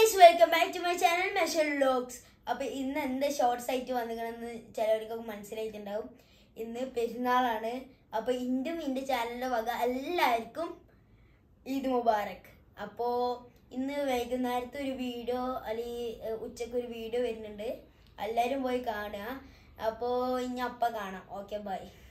Guys welcome back to my channel Meshal vlogs. അപ്പോൾ ഇന്ന് എന്ത് ഷോർട്സ് ആയിട്ട് വന്നിക്കണമെന്ന് ചിലവർക്കൊക്കെ മനസ്സിലായിട്ടുണ്ടാവും. ഇന്ന് പെരുന്നാളാണ്. അപ്പോൾ എൻ്റെ ചാനലിൻ്റെ വക എല്ലാവർക്കും ഈദ് മുബാറക്. അപ്പോൾ ഇന്ന് വൈകുന്നേരത്തെ ഒരു വീഡിയോ അല്ലെങ്കിൽ ഉച്ചയ്ക്ക് ഒരു വീഡിയോ വരുന്നുണ്ട്. എല്ലാവരും പോയി കാണുക. അപ്പോൾ ഇനി അപ്പം കാണാം. Okay by.